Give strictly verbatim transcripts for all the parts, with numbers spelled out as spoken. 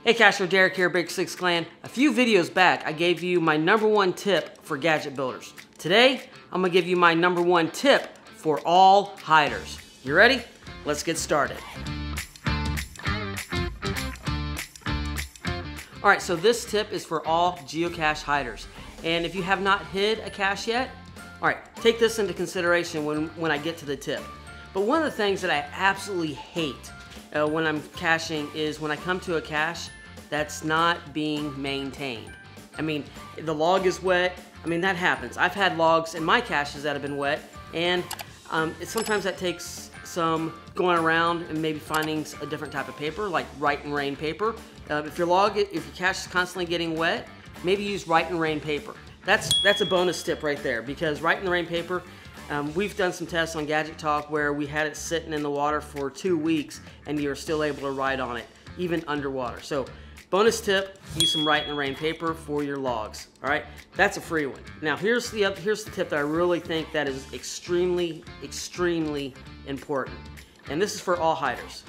Hey Casher, Derek here, Big Six Clan. A few videos back, I gave you my number one tip for gadget builders. Today, I'm gonna give you my number one tip for all hiders. You ready? Let's get started. All right, so this tip is for all geocache hiders. And if you have not hid a cache yet, all right, take this into consideration when, when I get to the tip. But one of the things that I absolutely hate Uh, when I'm caching is when I come to a cache that's not being maintained. I mean, the log is wet. I mean, that happens. I've had logs in my caches that have been wet, and um, it, sometimes that takes some going around and maybe finding a different type of paper, like Write and Rain paper. Uh, if your log, if your cache is constantly getting wet, maybe use Write and Rain paper. That's that's a bonus tip right there, because Write and Rain paper. Um, we've done some tests on Gadget Talk where we had it sitting in the water for two weeks and you're still able to write on it, even underwater. So, bonus tip, use some Write and Rain paper for your logs. All right, that's a free one. Now, here's the other, here's the tip that I really think that is extremely, extremely important. And this is for all hiders.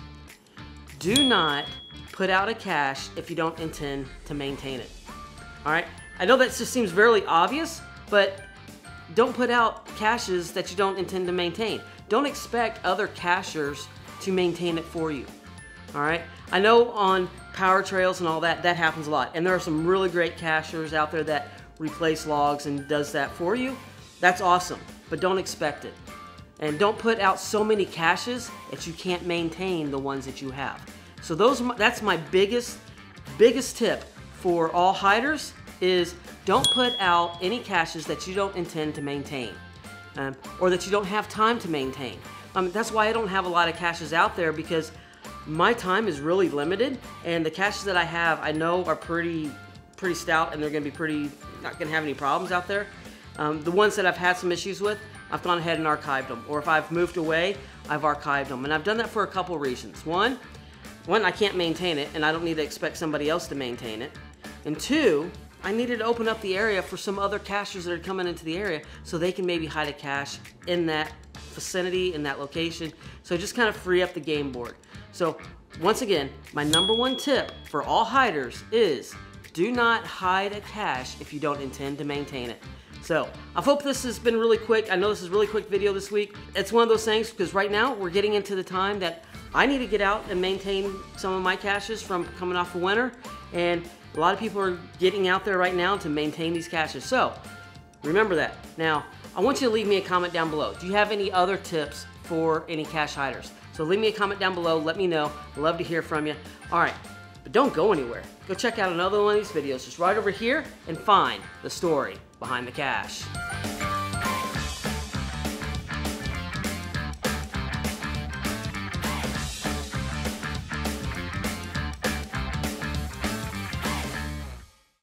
Do not put out a cache if you don't intend to maintain it. All right, I know that just seems very obvious, but don't put out caches that you don't intend to maintain. Don't expect other cachers to maintain it for you. All right. I know on power trails and all that, that happens a lot. And there are some really great cachers out there that replace logs and does that for you. That's awesome, but don't expect it. And don't put out so many caches that you can't maintain the ones that you have. So those, that's my biggest, biggest tip for all hiders is don't put out any caches that you don't intend to maintain um, or that you don't have time to maintain. Um, that's why I don't have a lot of caches out there, because my time is really limited, and the caches that I have I know are pretty pretty stout, and they're going to be pretty, not going to have any problems out there. Um, the ones that I've had some issues with, I've gone ahead and archived them, or if I've moved away, I've archived them. And I've done that for a couple reasons. One, one I can't maintain it, and I don't need to expect somebody else to maintain it. And two, I needed to open up the area for some other cachers that are coming into the area so they can maybe hide a cache in that vicinity, in that location. So just kind of free up the game board. So once again, my number one tip for all hiders is do not hide a cache if you don't intend to maintain it. So I hope this has been really quick. I know this is a really quick video this week. It's one of those things because right now we're getting into the time that I need to get out and maintain some of my caches from coming off of winter. And a lot of people are getting out there right now to maintain these caches. So remember that. Now, I want you to leave me a comment down below. Do you have any other tips for any cache hiders? So leave me a comment down below. Let me know. I'd love to hear from you. All right, but don't go anywhere. Go check out another one of these videos just right over here and find the story behind the cache.